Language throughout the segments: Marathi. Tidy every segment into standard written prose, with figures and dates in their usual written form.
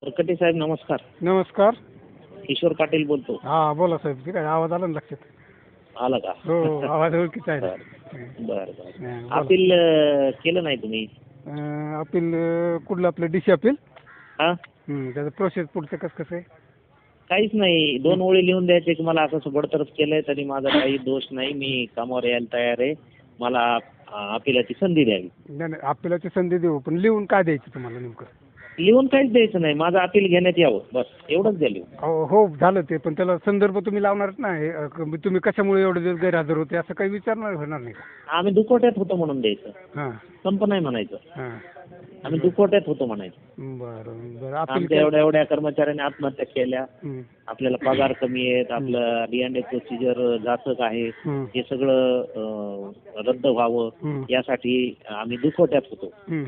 सरकटे साहेब नमस्कार. नमस्कार. किशोर पाटील बोलतो. हा बोला साहेब. ठीक आहे, आवाज आला ना लक्षात? आला का? हो आवाज ओळखीचा आहे. बर बर. बोला. अपील केलं नाही तुम्ही? अपील कुठलं आपलं डीसी अपील? हा, त्याचं प्रोसेस पुढचं कसं आहे? काहीच नाही. 2 ओळी लिहून द्यायचे की मला असं बडतर्फ केलंय तरी माझा काही दोष नाही, मी कामावर यायला तयार आहे, मला अपिलाची संधी द्यावी. नाही नाही, अपीलाची संधी देऊ, पण लिहून काय द्यायचं तुम्हाला नेमकं? लिहून काहीच द्यायचं नाही, माझं अपील घेण्यात यावं बस, एवढंच द्या लिहून. हो झालं ते, पण त्याला संदर्भ तुम्ही लावणारच ना. तुम्ही कशामुळे एवढे दिवस गैरहजर होते असं काही विचारणार होणार नाही का? आम्ही दुखवट्यात होतो म्हणून द्यायचं, हां संप नाही म्हणायचं. हां आम्ही दुखवट्यात होतो म्हणायचं. बरं बरं. अपील आमच्या एवढ्या कर्मचाऱ्यांनी आत्महत्या केल्या, हं. आपल्याला पगार कमी आहेत, आपलं D&A प्रोसिजर घातक आहे, हे सगळं रद्द व्हावं यासाठी आम्ही दुखवट्यात होतो.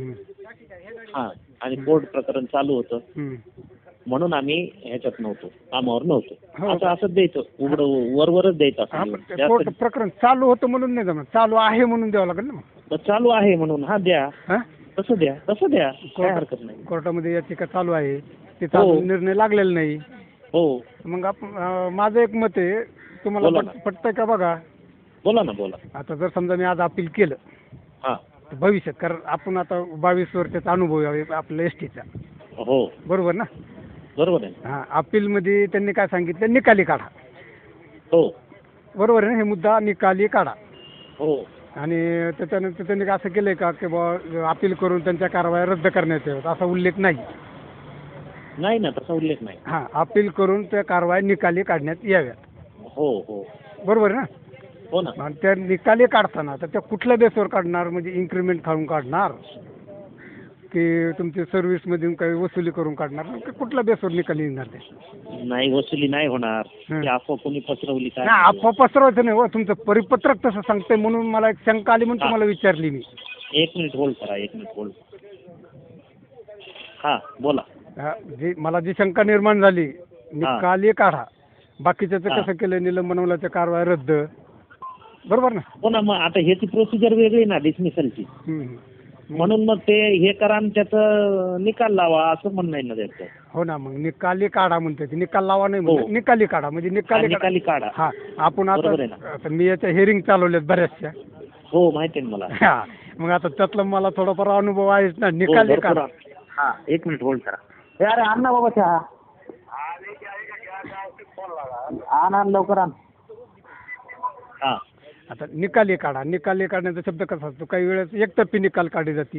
हा, आणि कोर्ट प्रकरण चालू होतं म्हणून आम्ही ह्याच्यात नव्हतो, कामावर नव्हतो. असं द्यायचं, उघडं वरवरच द्यायचं. कोर्ट प्रकरण चालू होतं म्हणून नाही जमत, चालू आहे म्हणून द्यावं लागेल ना. मग चालू आहे म्हणून हा द्या, तसं द्या, काय हरकत नाही. कोर्टामध्ये याचिका चालू आहे, ते चालू निर्णय लागलेला नाही. हो, मग आपण माझं एक मत आहे, तुम्हाला पटतंय का बघा? बोला ना, बोला. आता जर समजा मी आज अपील केलं, हा, भविष्यात, कारण आपण आता 22 वर्षाचा अनुभव आहे आपल्या एसटीचा, हो बरोबर ना? बरोबर आहे. हां, अपीलमध्ये त्यांनी काय सांगितलं, निकाली काढा. हो बरोबर आहे ना, हे मुद्दा निकाली काढा. हो. आणि त्याच्यानंतर त्यांनी असं केलंय का की बाबा अपील करून त्यांच्या कारवाया रद्द करण्यात याव्यात, असा उल्लेख नाही. नाही ना, तसा उल्लेख नाही. हां, अपील करून त्या कारवाया निकाली काढण्यात याव्यात. हो हो, बरोबर आहे ना? हो ना. आणि त्या निकाली काढताना तर त्या कुठल्या बेसवर काढणार? म्हणजे इन्क्रीमेंट खाऊन काढणार की तुमची सर्व्हिसमधून काही वसुली करून काढणार, की कुठल्या बेसवर निकाली येणार ते? नाही, वसुली नाही होणार. ती अफवा कोणी पसरवली काय? नाही, अफवा पसरवायचं नाही हो, तुमचं परिपत्रक तसं सांगतंय म्हणून मला एक शंका आली म्हणून तुम्हाला विचारली मी. 1 मिनिट होल्ड करा, 1 मिनिट होल्ड. हा, बोला. मला जी शंका निर्माण झाली, निकाली काढा, बाकीच्याचं कसं केलं, निलंबनाच्या कारवाया रद्द, बरोबर ना? हो ना. मग आता ह्याची प्रोसिजर वेगळी ना डिसमिसलची, म्हणून मग ते हे करा आणि त्याचा निकाल लावा असं म्हणणं आहे ना त्याचं. हो ना, मग निकाली काढा म्हणते, निकाल लावा नाही म्हणते, निकाली काढा म्हणजे निकाली काढा. हा, आपण आता मी याच्या हेरिंग चालवल्यात बऱ्याचशा. हो, माहिती आहे मला. हा, मग आता त्यातला मला थोडाफार अनुभव आहेच ना. निकाली काढा. हा, 1 मिनिट होल्ड करा. अरे आण ना बाबा चहा, आण लवकर आण. हा, आता निकाली काढा, निकाली काढण्याचा शब्द कसा असतो, काही वेळेस एकतर्फी निकाल काढली जाते,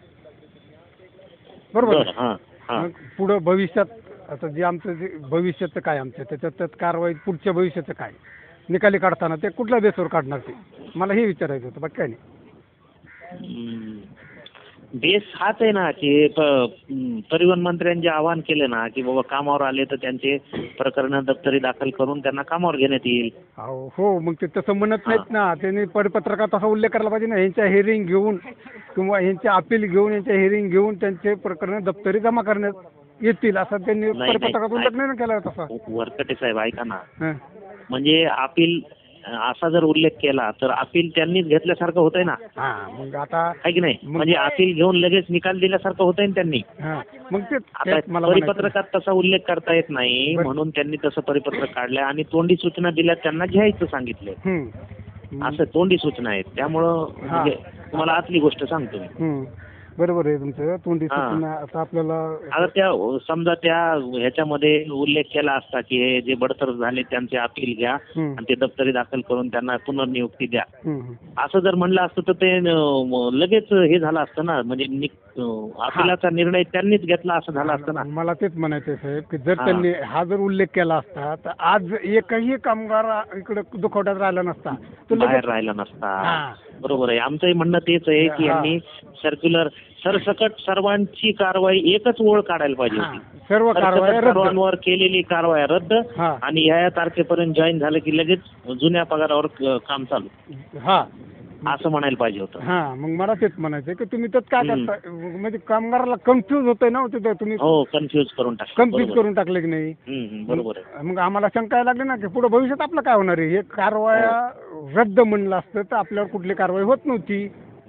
बरोबर? मग पुढं भविष्यात आता जे आमचं जे भविष्याचं काय आमचं त्याच्यात कारवाई पुढच्या भविष्याचं काय निकाली काढताना ते कुठल्या बेसवर काढणार ते मला हे विचारायचं होतं, बाकी काय नाही. बेस हाच आहे ना की परिवहन मंत्र्यांनी जे आवाहन केलं ना की बाबा कामावर आले तर त्यांचे प्रकरण दप्तरी दाखल करून त्यांना कामावर घेण्यात येईल. हो, मग ते तसं म्हणत नाहीत ना, त्यांनी परिपत्रकात तसा उल्लेख करायला पाहिजे ना, यांच्या हिअरिंग घेऊन किंवा यांचे अपील घेऊन यांच्या हिअरिंग घेऊन त्यांचे प्रकरण दप्तरी जमा करण्यात येतील असं त्यांनी परिपत्रकात उल्लेख नाही केला तसा. वरकटे साहेब ऐका ना, म्हणजे अपील असा जर उल्लेख केला तर अपील त्यांनीच घेतल्यासारखं होतंय ना. मग आता आहे की नाही, म्हणजे अपील घेऊन लगेच निकाल दिल्यासारखं होतंय ना त्यांनी. मग ते परिपत्रकात तसा उल्लेख करता येत नाही म्हणून त्यांनी तसं परिपत्रक काढलंय आणि तोंडी सूचना दिल्या, त्यांना घ्यायचं सांगितलंय. असं तोंडी सूचना आहेत, त्यामुळं म्हणजे तुम्हाला आतली गोष्ट सांगतो मी. बरोबर आहे तुमचं, तोंडी सूचना. आता आपल्याला आता त्या समजा त्या ह्याच्यामध्ये उल्लेख केला असता की हे जे बडतर्फ झाले त्यांचे अपील घ्या आणि ते दप्तरी दाखल करून त्यांना पुनर्नियुक्ती द्या, असं जर म्हणलं असतं तर ते लगेच हे झालं असतं ना, म्हणजे अपीलाचा निर्णय त्यांनीच घेतला असं झालं असतं ना. मला तेच म्हणायचं साहेब की जर त्यांनी हा जर उल्लेख केला असता तर आज एकही कामगार इकडे दुखवट्यात राहिला नसता, बाहेर राहिला नसता. बरोबर आहे, आमचंही म्हणणं तेच आहे की यांनी सर्क्युलर सरसकट सर्वांची कारवाई एकच ओळ काढायला पाहिजे होती. सर्वांवर केलेली कारवाई रद्द आणि या तारखेपर्यंत जॉईन झालं की लगेच जुन्या पगारावर काम चालू, असं म्हणायला पाहिजे होतं. मग मला तेच म्हणायचं की तुम्ही तर काय करता, म्हणजे कामगाराला कन्फ्यूज होतंय ना तिथं तुम्ही. कन्फ्यूज करून टाकले की नाही. बरोबर आहे. मग आम्हाला शंका यायला लागली ना की पुढे भविष्यात आपलं काय होणार आहे. हे कारवाया रद्द म्हणलं असतं तर आपल्यावर कुठली कारवाई होत नव्हती.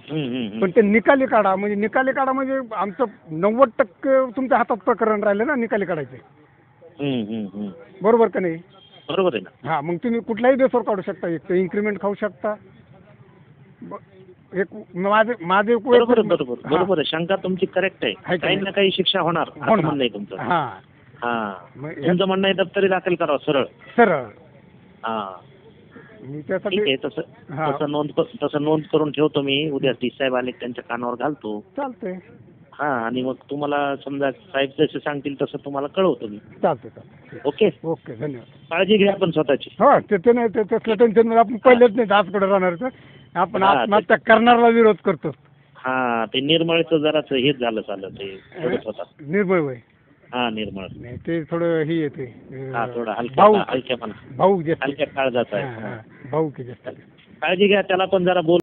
पण ते निकाली काढा म्हणजे आमचं 90% तुमच्या हातात प्रकरण राहिलं ना निकाली काढायचे. बरोबर का नाही? बरोबर आहे ना. हा, मग तुम्ही कुठल्याही बेसवर काढू शकता. एक तर इन्क्रीमेंट खाऊ शकता. एक माझे बरोबर आहे. शंका तुमची करेक्ट आहे. काही ना काही शिक्षा होणार असं म्हणणं आहे तुमचं. हा, तुमचं म्हणणं आहे दप्तरी दाखल करावं सरळ. हा, ठीक आहे. तसं नोंद करून ठेवतो मी. उद्या डी साहेब आले त्यांच्या कानावर घालतो. चालतंय. हा, आणि मग तुम्हाला समजा साहेब जसे सांगतील तसं तुम्हाला कळवतो मी. चालतंय. ओके, धन्यवाद. काळजी घ्या आपण स्वतःची. हो, ते नाही तसलं टेन्शन आपण पहिलेच नाही आज कुठे राहणार तर आपण आत्महत्या करणाऱ्याला विरोध करतो. हा, ते निर्मळचं जराच हेच झालं ते थोडंच होता. निर्मळ वय. हा, निर्मळ नाही ते थोडं ही येते. हा, थोडा हलक्या भाऊ हलक्या काळजाचा आहे. भाऊ की जास्त. काळजी घ्या. त्याला पण जरा बोल.